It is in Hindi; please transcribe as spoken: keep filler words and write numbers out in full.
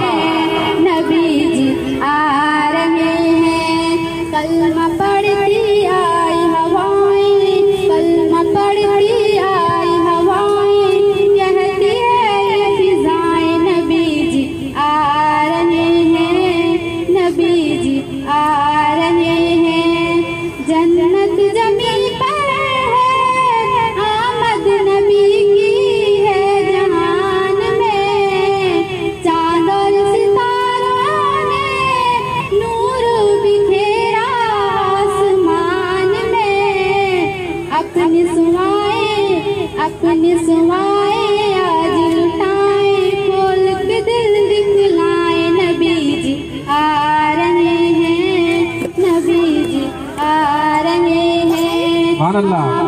नबी जी आ रहे हैं। कलमा पढ़ती आई हवाएं, कलमा पढ़ती आई हवाएं, कहती है ये फिजाएं नबी जी आ रहे हैं, नबी जी आ रहे हैं। जन्नत जमीन पर है, आमद नबी की है जहान में। चांद और सितारों ने नूर बिखेरा आसमान में। अपनी सुहाए अपनी सुहाए आज लुटाए, खोल के दिल दिखलाए नबी जी आ रहे हैं, नबी जी आ रहे हैं। सुभान अल्लाह।